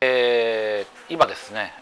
今ですね、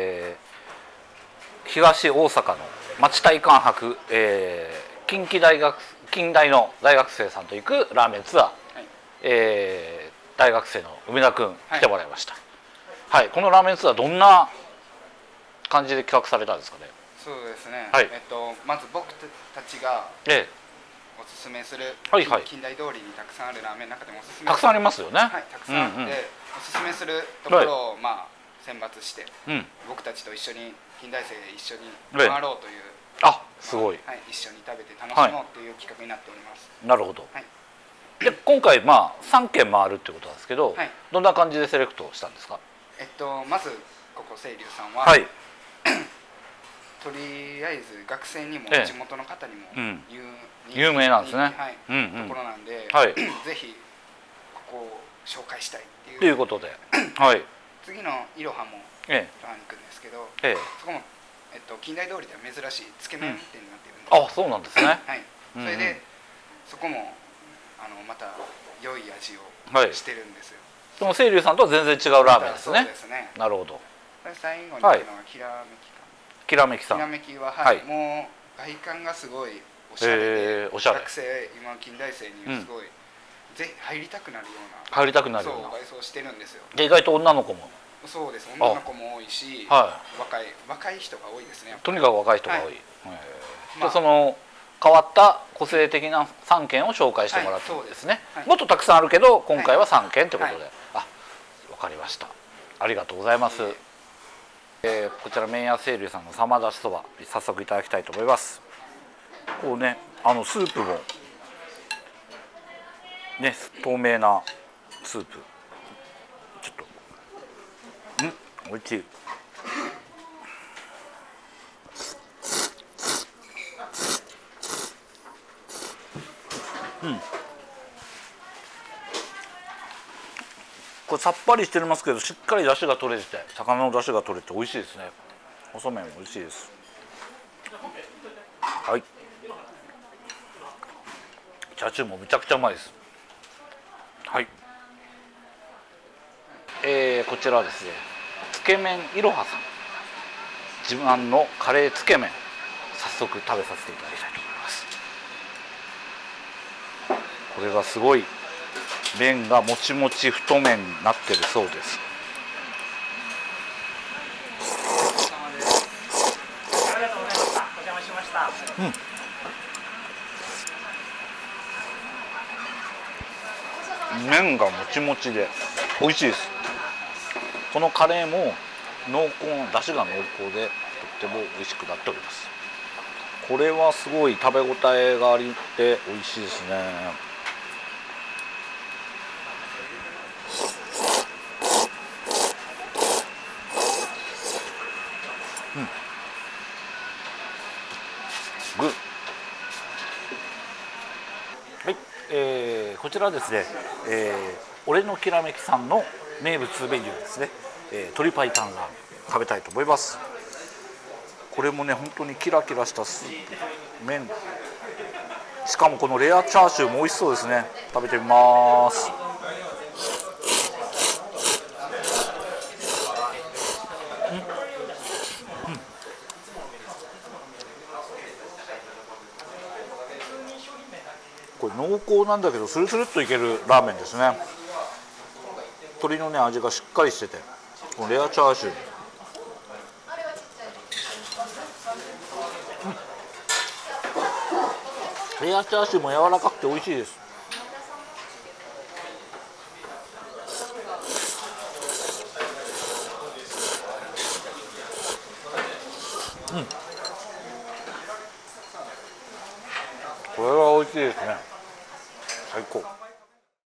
東大阪の町体感博、近大の大学生さんと行くラーメンツアー、はい、大学生の梅田君来てもらいました。はい、はい、このラーメンツアーどんな感じで企画されたんですかね。 そうですね、 はい、 まず僕たちがおすすめする、近代通りにたくさんあるラーメンの中でもおすすめたくさんありますよね。はい、 たくさんあって、おすすめするところを、まあ選抜して、僕たちと一緒に近代生で一緒に回ろうという、 すごい、 はい、一緒に食べて楽しもうという企画になっております。 なるほど。で今回3軒回るってことなんですけど、どんな感じでセレクトしたんですか。 まずここ清流さんは、とりあえず学生にも地元の方にも有名なんですね。 ところなんで、ぜひここを紹介したいっていう。 ということで、 次のいろはもに行くんですけど、そこも近代通りでは珍しいつけ麺店になっているんで、 そうなんですね。 はい、それでそこもまた良い味をしてるんですよ。 でも清流さんとは全然違うラーメンですね。 そうですね。 なるほど。 最後にあるのはきらめきか。 きらめきさん。 きらめきはもう外観がすごいおしゃれで、学生今近代生にすごいぜひ入りたくなるような外装してるんですよ。 意外と女の子も。 そうです。女の子も多いし、若い人が多いですね。 とにかく若い人が多い。その変わった個性的な3軒を紹介してもらったんですね。もっとたくさんあるけど今回は3軒ということで、わかりました。ありがとうございます。こちら麺屋清流さんの様出しそば早速いただきたいと思います。こうね、スープもね、透明なスープ、ちょっとおいしい。これさっぱりしてますけどしっかり出汁が取れてて、魚の出汁が取れて美味しいですね。細麺も美味しいです。はい、チャーシューもめちゃくちゃうまいです。はい、こちらはですね、つけ麺いろはさん自慢のカレーつけ麺、早速食べさせていただきたいと思います。これがすごい麺がもちもち太麺になってるそうです。 ありがとうございました。お邪魔しました。 麺がもちもちで美味しいです。このカレーも濃厚、出汁が濃厚でとっても美味しくなっております。これはすごい食べ応えがあって美味しいですね。はい、こちらはですね、俺のきらめきさんの名物メニューですね、鶏白湯ラーメン食べたいと思います。これもね本当にキラキラしたスープ麺、しかもこのレアチャーシューも美味しそうですね。食べてみます。これ濃厚なんだけどスルスルっといけるラーメンですね。鶏のね味がしっかりしてて、このレアチャーシュー、レアチャーシューも柔らかくて美味しいです。これは美味しいですね。最高。